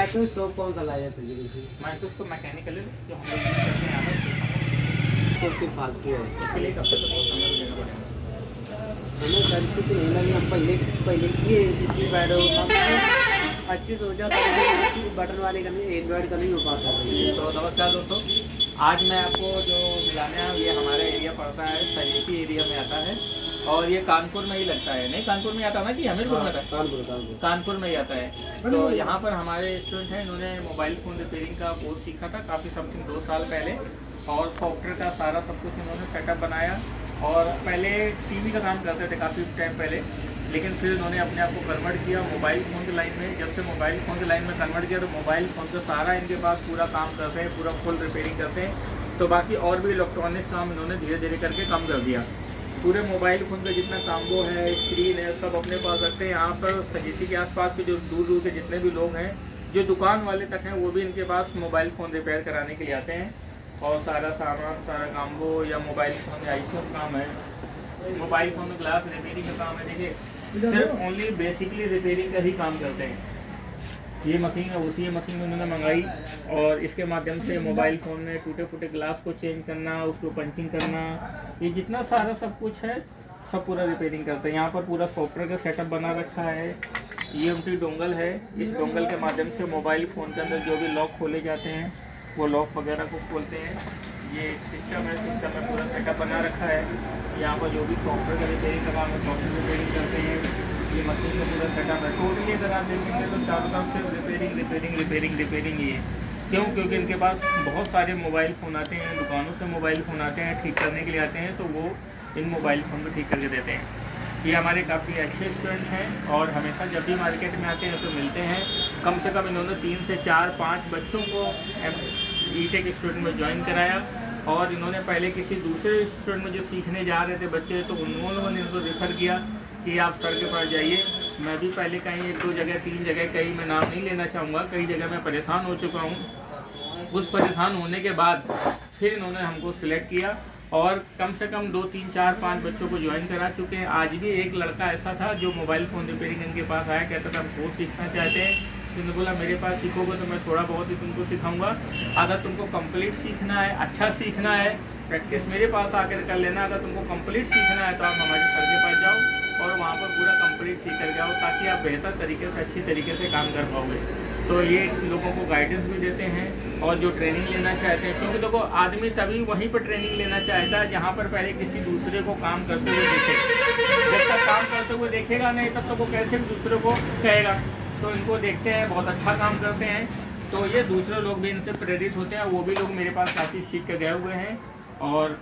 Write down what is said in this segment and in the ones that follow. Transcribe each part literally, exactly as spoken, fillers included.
Microscope कौन सा लाया था जी? माइक्रोस्कोप मैकेनिकल जो हम लोग यूज करते हैं यहाँ पर तो फालतू है, उसके लिए कब तक तो बहुत समय देना पड़ेगा। हमें सर कुछ नहीं लगी, हम पहले पहले किए जितनी बैड हो पच्चीस हो जाता है, बटन वाले का नहीं, एंड्रॉइड का नहीं हो पाता। तो नमस्कार दोस्तों, आज मैं आपको जो मिलाने आया ये हमारा एरिया पड़ता है सजेती एरिया में आता है और ये कानपुर में ही लगता है। नहीं कानपुर में आता है ना कि हमीरपुर में आता है? कानपुर कानपुर कानपुर में ही आता है। तो यहाँ पर हमारे स्टूडेंट हैं, इन्होंने मोबाइल फ़ोन रिपेयरिंग का कोर्स सीखा था काफ़ी समथिंग दो साल पहले और सॉफ्टवेयर का सारा सब कुछ इन्होंने सेटअप बनाया। और पहले टीवी का काम करते थे काफ़ी टाइम पहले, लेकिन फिर इन्होंने अपने आप को कन्वर्ट किया मोबाइल फ़ोन की लाइन में। जब से मोबाइल फ़ोन की लाइन में कन्वर्ट किया तो मोबाइल फ़ोन का सारा इनके पास पूरा काम करते हैं, पूरा फुल रिपेयरिंग करते हैं। तो बाकी और भी इलेक्ट्रॉनिक्स काम इन्होंने धीरे धीरे करके कम कर दिया। पूरे मोबाइल फ़ोन का जितना काम्बो है, स्क्रीन है, सब अपने पास रखते हैं। यहाँ पर सजेती के आसपास के जो दूर दूर के जितने भी लोग हैं, जो दुकान वाले तक हैं, वो भी इनके पास मोबाइल फ़ोन रिपेयर कराने के लिए आते हैं। और सारा सामान, सारा काम्बो या मोबाइल फ़ोन में आईफोन काम है, मोबाइल फ़ोन में ग्लास रिपेयरिंग का काम है। देखिए सिर्फ ओनली बेसिकली रिपेयरिंग का ही काम करते हैं। ये मशीन है, उसी मशीन में उन्होंने मंगाई और इसके माध्यम से मोबाइल फ़ोन में टूटे फूटे ग्लास को चेंज करना, उसको पंचिंग करना, ये जितना सारा सब कुछ है सब पूरा रिपेयरिंग करते हैं। यहाँ पर पूरा सॉफ्टवेयर का सेटअप बना रखा है। ये उनकी डोंगल है, इस डोंगल के माध्यम से मोबाइल फ़ोन के अंदर जो भी लॉक खोले जाते हैं वो लॉक वगैरह को खोलते हैं। ये सिस्टम है, सिस्टम में पूरा सेटअप बना रखा है। यहाँ पर जो भी सॉफ्टवेयर का रिपेयरिंग का काम है सॉफ्टवेयर रिपेयरिंग करते हैं। ये मशीन का पूरा सेटअप है। टोटली अगर आप देखेंगे तो चारों तरफ से रिपेयरिंग रिपेयरिंग रिपेयरिंग रिपेयरिंग ये क्यों? क्योंकि इनके पास बहुत सारे मोबाइल फ़ोन आते हैं, दुकानों से मोबाइल फ़ोन आते हैं ठीक करने के लिए आते हैं, तो वो इन मोबाइल फ़ोन को ठीक करके देते हैं। ये हमारे काफ़ी अच्छे स्टूडेंट हैं और हमेशा जब भी मार्केट में आते हैं तो मिलते हैं। कम से कम इन्होंने तीन से चार पाँच बच्चों को ई टेक स्टूडेंट में ज्वाइन कराया और इन्होंने पहले किसी दूसरे स्टूडेंट में जो सीखने जा रहे थे बच्चे, तो उन्होंने इनको रेफ़र किया कि आप सर के पास जाइए। मैं भी पहले कहीं एक दो जगह तीन जगह कहीं मैं नाम नहीं लेना चाहूँगा, कई जगह मैं परेशान हो चुका हूँ। उस परेशान होने के बाद फिर इन्होंने हमको सिलेक्ट किया और कम से कम दो तीन चार पाँच बच्चों को ज्वाइन करा चुके हैं। आज भी एक लड़का ऐसा था जो मोबाइल फ़ोन रिपेयरिंग इनके पास आया, कहता था हम कोर्स सीखना चाहते हैं। तुमने बोला मेरे पास सीखोगे तो मैं थोड़ा बहुत ही तुमको सिखाऊंगा। अगर तुमको कंप्लीट सीखना है, अच्छा सीखना है, प्रैक्टिस मेरे पास आकर कर लेना। अगर तुमको कंप्लीट सीखना है तो आप हमारे सर के पास जाओ और वहाँ पर पूरा कंप्लीट सीख कर जाओ, ताकि आप बेहतर तरीके से अच्छी तरीके से काम कर पाओगे। तो ये लोगों को गाइडेंस भी देते हैं और जो ट्रेनिंग लेना चाहते हैं, क्योंकि देखो आदमी तभी वहीं पर ट्रेनिंग लेना चाहता है जहाँ पर पहले किसी दूसरे को काम करते हुए देखे। जब तक काम करते हुए देखेगा नहीं तब तक वो कैसे दूसरे को कहेगा। तो इनको देखते हैं, बहुत अच्छा काम करते हैं, तो ये दूसरे लोग भी इनसे प्रेरित होते हैं। वो भी लोग मेरे पास काफ़ी सीख के गए हुए हैं। और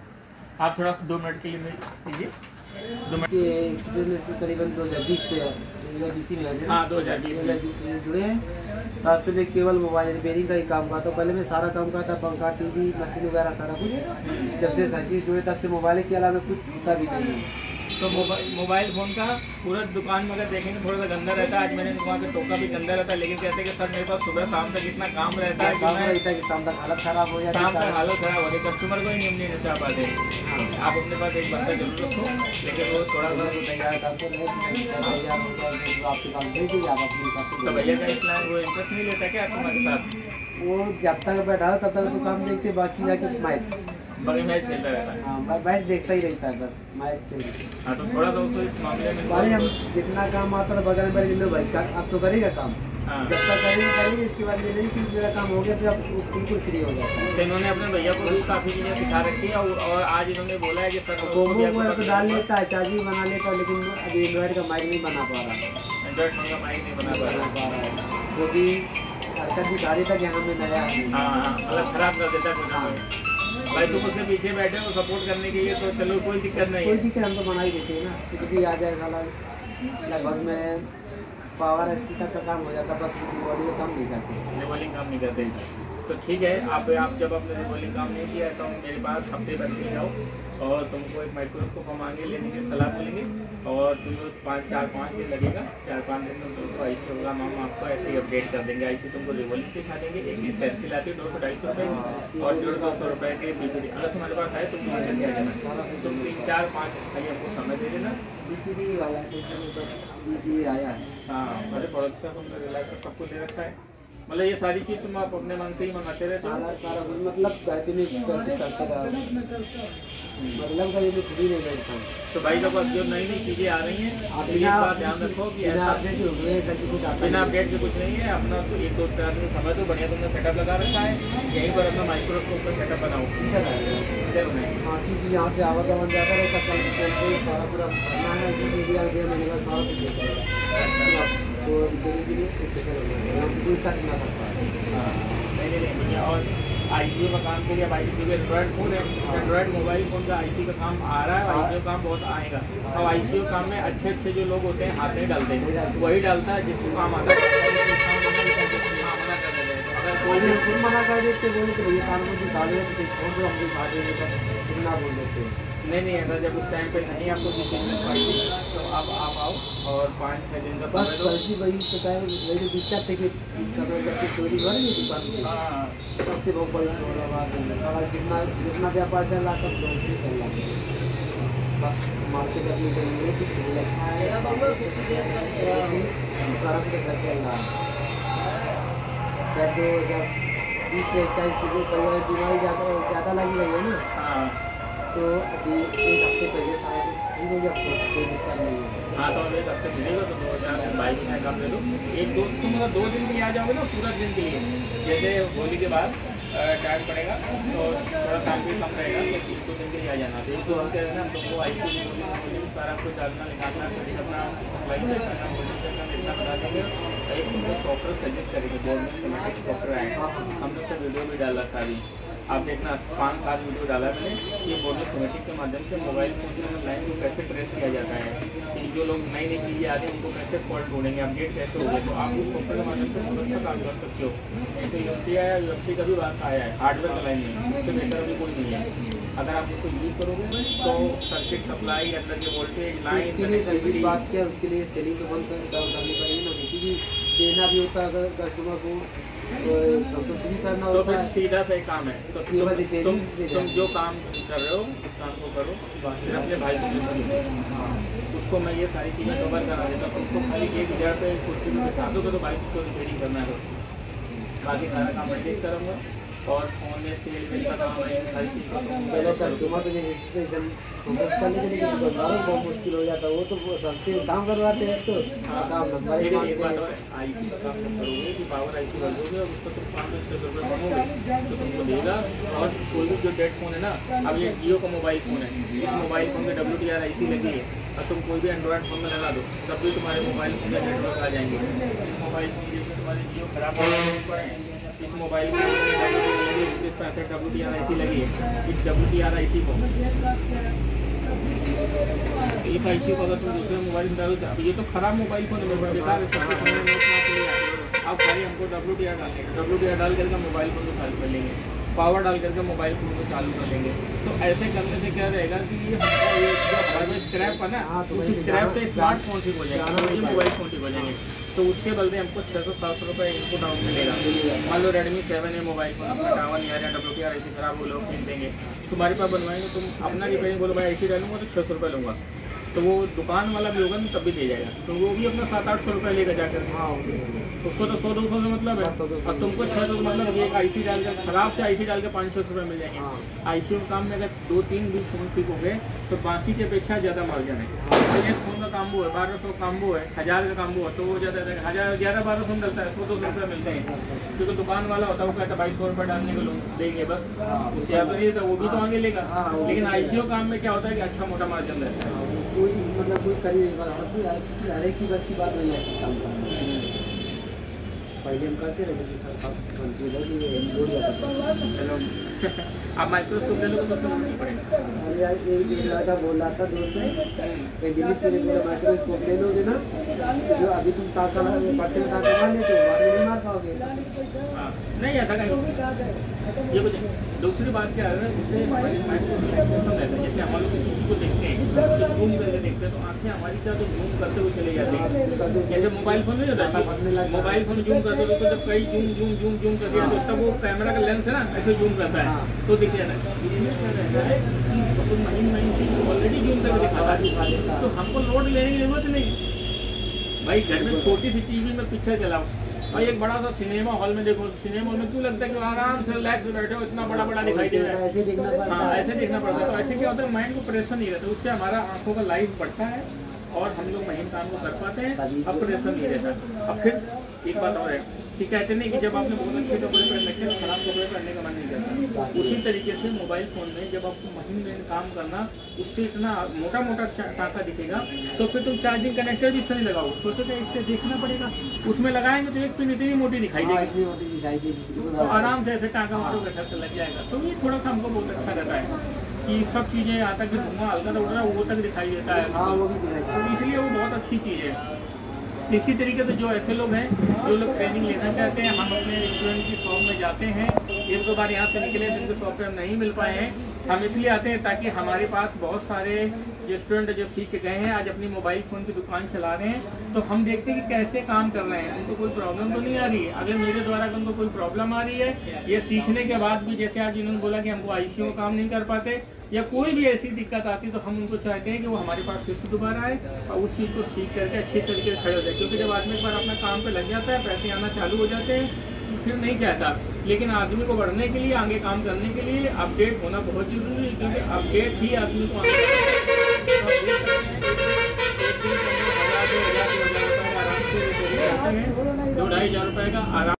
आप थोड़ा दो मिनट के लिए मेरे कीजिए। दो मिनट स्टूडेंट करीबन दो हज़ार बीस से बीस में हाँ दो हज़ार बीस में जुड़े हैं। रास्ते में केवल मोबाइल रिपेयरिंग का ही काम करता। पहले मैं सारा काम करता, पंखा, टीवी, मशीन वगैरह सारा कुछ। जब से हर चीज़ जुड़े तब से मोबाइल के अलावा कुछ छूटा भी नहीं है। तो मोबाइल मोबाइल फ़ोन का पूरा दुकान में अगर देखेंगे थोड़ा सा गंदा रहता है। आज मैंने दुकान पे टोका भी गंदा रहता है, लेकिन कहते हैं कि सर मेरे पास सुबह शाम तक इतना काम रहता है काम रहता है कि शाम तक हालत खराब हो जाती है। शाम तक हालत खराब हो रही, कस्टमर को ही नहीं नहीं चाह पाते। आप अपने पास एक बंदा जरूर रखो, लेकिन वो थोड़ा सा तैयार करते तैयार हो जाए आपके पास भेज दीजिए, आप अपने हिसाब से। तो भैया का इसलिए वो इंटरेस्ट नहीं लेता क्या तुम्हारे साथ? वो जब तक बैठा तब तक तो काम देखते, बाकी जाके मैच बड़ी मैच खेलता रहता है। हाँ मैच देखता ही रहता है, बस मैच खेल। हाँ तो थोड़ा सा उसको इस मामले में अरे हम जितना काम आता था बगल में जिंदो भाई का अब तो करेगा काम। हाँ जब तक करेंगे करेंगे, इसके बाद ये नहीं कि मेरा काम हो गया तो अब बिल्कुल फ्री हो जाता है। तो इन्होंने अपने भैया को भी काफ़ी चीज़ें सिखा रखी है और, और आज इन्होंने बोला है कि सर कोमो वगैरह तो डाल लेता है, चार्ज भी बना लेता है, लेकिन अभी एंड्रॉइड का माइक नहीं बना पा रहा। एंड्रॉइड फोन का माइक नहीं बना पा रहा है, वो भी हरकत भी गाड़ी तक यहाँ में नया है। हाँ हाँ मतलब खराब कर देता है कुछ। भाई तुम उसके पीछे बैठे हो सपोर्ट करने के लिए, तो चलो कोई दिक्कत नहीं है। कोई दिक्कत हम तो बना ही देते हैं ना, कुछ भी आ जाए साला लगभग में पावर अस्सी तक का काम हो जाता, बस बॉडी का काम नहीं करते, रिवॉल्विंग काम नहीं करते। तो ठीक है, आप आप जब आपने रिवॉल्विंग काम नहीं किया है तो मेरे पास हफ्ते भर के जाओ और तुमको एक माइक्रोस्कोप हम आगे लेने की सलाह बोलेंगे और तुमको पाँच चार पाँच दिन लगेगा, चार पाँच दिन में तुमको ऐसे होगा, हम आपको ऐसे ही अपडेट कर देंगे। ऐसे तुमको रिवॉल्विंग सिखा देंगे। एक चीज़ पेंसिल आती है दो सौ ढाई सौ रुपये की और डेढ़ दो सौ रुपये के बी पी डी। अगर तुम्हारे पास है तुम लेकर के आ जाना, तुम तीन चार पाँच खाली हमको समय दे देना। बी पी डी वाला बी पी डी आया है। हाँ, अरे बहुत अच्छा तुमने रिलायंस का सब कुछ ले रखा है। मतलब ये सारी चीज तुम आप अपने मन से ही मंगाते रहते हो? सारा सारा कुछ मतलब कहते नहीं करते करते का मतलब का ये मैं खुद ही नहीं करता हूँ। तो भाई लोग अब जो नई नई चीजें आ रही हैं आप ये बात ध्यान रखो कि बिना ऐसा अपडेट हो गए ऐसा कुछ आता बिना नहीं। अपडेट के कुछ नहीं है। अपना तो एक दो चार दिन समय तो बढ़िया तुमने सेटअप लगा रखा है, यहीं पर अपना माइक्रोस्कोप का सेटअप बनाओ। जरूर नहीं हाँ क्योंकि यहाँ से आवाज बन जाता रहता कल कल को सारा पूरा भरना है कि मीडिया वगैरह मिलेगा सारा कुछ देता रहेगा तो रिपेयरिंग के लिए स्पेशल हो जाएगा यहाँ पे कोई टच ना करता है। नहीं नहीं नहीं भैया। और आई सी यू का काम के लिए अब I C U android phone है, एंड्रॉइड मोबाइल फ़ोन का आई सी यू का काम आ रहा है, आई सी यू काम बहुत आएगा। अब आई सी यू काम में अच्छे अच्छे जो लोग होते हैं हाथ नहीं डालते हैं, वही डालता है जिसको काम आता है। अगर कोई भी खुद मना कर देते बोले तो भैया काम को दिखा दे तो छोड़ दो हम दिखा देंगे तो कितना बोल देते हैं। नहीं नहीं अगर जब उस टाइम पे नहीं आपको किसी चीज़ पड़ी तो आप आप आओ और पाँच छः दिन का बस समय दो। ऐसी वही शिकायत वही दिक्कत है कि इस समय जब से चोरी बढ़ गई दुकान की हाँ सबसे बहुत बड़ी प्रॉब्लम आ गई है। सारा जितना जितना व्यापार चल रहा सब लोग से चल रहा है। बस मार्केट अपनी करेंगे कि सिविल अच्छा है सारा कुछ अच्छा चल रहा है। जब जब बीस से इक्कीस सिविल परिवार बीमारी ज़्यादा ज़्यादा लगी रही है ना हाँ तो अभी एक हफ्ते पहले सारा कुछ ठीक हो गया तो कोई दिक्कत नहीं है। हाँ तो एक हफ्ते मिलेगा तो दो चार दिन बाइक में काम दे दो। एक दो तुम मतलब दो दिन के लिए आ जाओगे ना पूरा दिन के लिए, जैसे होली के बाद टाइम पड़ेगा तो थोड़ा काम भी कम रहेगा तो एक दो दिन के लिए आ जाना। तो एक दो हफ्ते है ना तुमको आई सी सारा कुछ डालना निकालना अपना सप्लाई चेक करना होल्डिंग चेक करना इतना बता देंगे। एक तुमको सॉफ्टवेयर सजेस्ट करेंगे गवर्नमेंट सिमेटिक सॉफ्टवेयर आए, हमने उसका वीडियो भी डाला था अभी आप देखना पाँच सात वीडियो डाला मैंने कि बोर्ड सिमेटिक के माध्यम से मोबाइल फोन के लाइन को कैसे ट्रेस किया जाता है कि जो लोग नई नई चीज़ें आती हैं उनको कैसे फॉल्ट ढूंढेंगे अपडेट कैसे होगा। तो आप उस सॉफ्टवेयर के माध्यम से बहुत अच्छा काम कर सकते हो। जैसे यू पी आया यू एफ सी का भी बात आया है हार्डवेयर का लाइन में, उससे बेहतर अभी कोई नहीं है। अगर आप उसको यूज़ करोगे तो सर्किट सप्लाई अंदर के वोल्टेज लाइन उसके लिए सर्विस बात किया उसके लिए सेलिंग तो बंद कर करनी पड़ेगी ना क्योंकि देना भी होता है अगर कस्टमर को तो संतुष्ट भी करना तो होता फिर है। सीधा सही काम है तो ये वाली तुम तुम, पेरिंग तुम जो काम कर रहे हो उस काम को करो, फिर अपने भाई को उसको मैं ये सारी चीज़ें कवर करा देता हूँ। उसको खाली एक हज़ार पे कुर्सी में बिठा दो तो बाइक को रिपेयरिंग करना है, बाकी सारा काम मैं देख करूँगा और फोन में सेल में का काम है सारी चीज़ें चलो कस्टमर तो जैसे फोकस करने के लिए बाजारों में बहुत मुश्किल हो जाता है वो तो वो सस्ते काम करवाते हैं तो काम नंबर ही एक बात मांगते और हैं। आई सी का काम जब करोगे कि पावर आई सी भरोगे और उसको सिर्फ पाँच सौ छः सौ रुपये मांगोगे तो तुमको देगा। और कोई भी जो डेड फोन है ना, अब ये जियो का मोबाइल फ़ोन है, इस मोबाइल फ़ोन में W T R I C लगी है और तुम कोई भी एंड्रॉइड फ़ोन में लगा दो तब भी तुम्हारे मोबाइल फ़ोन में नेटवर्क आ जाएंगे। इस मोबाइल फ़ोन जैसे तुम्हारे जियो खराब हो इस मोबाइल में पैंसठ W T R I C लगी है, इस W T R I C को एक आई सी को अगर तुम दूसरे मोबाइल में डालो तो ये तो खराब मोबाइल फोन है बेकार है, सबके सामने नोट ना चलेगा। अब खाली हमको डब्ल्यू टी आर डालने का डब्ल्यू टी आर डाल करके मोबाइल फोन को चालू कर लेंगे, पावर डाल करके मोबाइल फोन को चालू कर लेंगे। तो ऐसे करने से क्या रहेगा कि ये ये जो हमारे स्क्रैप है ना तो उस स्क्रैप से स्मार्टफोन ठीक हो जाएगा, वही मोबाइल फोन ठीक हो जाएंगे। तो उसके बदले हमको छः सौ सात सौ रुपये इनको डाउन मिलेगा। मान लो रेडमी सेवन है मोबाइल फोन अपना टावर नहीं आ रहा डब्ल्यू टी आर ऐसी खराब हो लोग खरीद देंगे, तुम्हारे पास बनवाएंगे तुम अपना रिपेयरिंग बोलो भाई ऐसी डालूंगा तो छः सौ रुपये लूँगा, तो वो दुकान वाला भी होगा ना तब भी दे जाएगा, तो वो भी अपना सात आठ सौ रुपये लेकर जाकर हाँ उसको तो सौ दो सौ से मतलब है और तुमको छः सौ मतलब एक आई सी डाल कर खराब से आई सी डाल के पाँच सौ रुपये मिल जाएंगे। आई सी काम में अगर दो तीन भी फोन ठीक हो गए तो बाकी की अपेक्षा ज़्यादा मार्जिन है। तो एक फोन का काम्बो है बारह सौ काम्बो है हज़ार का काम्बो है तो वो ज़्यादा हज़ार ग्यारह बारह सौ मिलता है, सौ दो सौ रुपये मिलते हैं। क्योंकि दुकान वाला होता है वो कहता है बाईस सौ रुपये डालने को लोग देंगे बस, उससे ज़्यादा नहीं तो वो भी तो आगे लेगा। लेकिन आई सी काम में क्या होता है कि अच्छा मोटा मार्जिन रहता है, कोई मतलब कोई करी हर एक की बस की बात नहीं है काम करना। पहले हम करते रहते थे सर बनती है जोड़ जाता चलो आप माइक्रोस्कोप ले लो तो समझ नहीं पड़ेगा। अरे यार एक एक लड़का बोल रहा था दोस्त है दिल्ली से मेरा माइक्रोस्कोप ले लोगे ना जो अभी तुम ताका पट्टे में ताका मार लेते हो बाद में नहीं मार पाओगे। हाँ नहीं ऐसा कहीं ये कुछ दूसरी बात क्या है उससे हमारी माइक्रोस्कोप रहता है। जैसे हम लोग किसी चीज़ को देखते हैं जूम करके देखते हैं तो आँखें हमारी क्या तो जूम करते हुए चले जाते हैं। जैसे मोबाइल फोन नहीं होता मोबाइल फोन जूम करते हुए तो जब कई जूम जूम जूम जूम कर दिया तो तब वो कैमरा का लेंस है ना ऐसे जूम करता है तो दिख जाता है। इसमें क्या रहता है कि तो महीन महीन चीज ऑलरेडी जूम करके दिखाता है तो हमको लोड लेने की जरूरत नहीं। भाई घर में छोटी सी टीवी में पिक्चर चलाओ और एक बड़ा सा सिनेमा हॉल में देखो, सिनेमा हॉल में क्यों लगता है कि आराम से रिलैक्स से बैठे हो, इतना बड़ा बड़ा दिखाई दे रहा है, ऐसे देखना पड़ता हाँ है। ऐसे देखना पड़ता है। तो ऐसे क्या होता है, माइंड को प्रेशर नहीं रहता, उससे हमारा आंखों का लाइट बढ़ता है और हम लोग महीन काम को कर पाते हैं, अब प्रेशर नहीं रहता। अब फिर एक बात और है कि कहते नहीं कि जब आपने बहुत अच्छे कपड़े पहन रखे हैं खराब कपड़े पहनने का मन नहीं करता, उसी तरीके से मोबाइल फ़ोन में जब आपको महीन में काम करना, उससे इतना मोटा मोटा टाका दिखेगा तो फिर तुम चार्जिंग कनेक्टर भी इससे नहीं लगाओ, सोचो कि इससे देखना पड़ेगा, उसमें लगाएंगे तो एक पिन इतनी मोटी दिखाई देगी, तो आराम से ऐसे टाका मारोगे घर से लग जाएगा। तो ये थोड़ा सा हमको बहुत अच्छा रहता है कि सब चीज़ें यहाँ तक कि धुआं हल्का सा उड़ रहा है वो तक दिखाई देता है, तो इसलिए वो बहुत अच्छी चीज़ है। इसी तरीके से जो ऐसे लोग हैं जो लोग ट्रेनिंग लेना चाहते हैं, हम अपने स्टूडेंट की शॉप में जाते हैं, एक दो बार यहाँ से निकले जिनके शॉप पे हम नहीं मिल पाए हैं, हम इसलिए आते हैं ताकि हमारे पास बहुत सारे जो स्टूडेंट जो सीख के गए हैं आज अपनी मोबाइल फ़ोन की दुकान चला रहे हैं, तो हम देखते हैं कि कैसे काम कर रहे हैं, उनको कोई प्रॉब्लम तो नहीं आ रही है। अगर मेरे द्वारा उनको कोई प्रॉब्लम आ रही है, ये सीखने के बाद भी जैसे आज इन्होंने बोला कि हमको आई सी यू में काम नहीं कर पाते या कोई भी ऐसी दिक्कत आती, तो हम उनको चाहते हैं कि वो हमारे पास फिर से दोबारा आए और उस चीज़ को सीख करके अच्छे तरीके से खड़े हो जाए, क्योंकि जब आदमी एक बार अपना काम पे लग जाता है, पैसे आना चालू हो जाते हैं, फिर नहीं चाहता। लेकिन आदमी को बढ़ने के लिए, आगे काम करने के लिए अपडेट होना बहुत जरूरी है, क्योंकि अपडेट ही आदमी को आगे दो ढाई हज़ार रुपये का आराम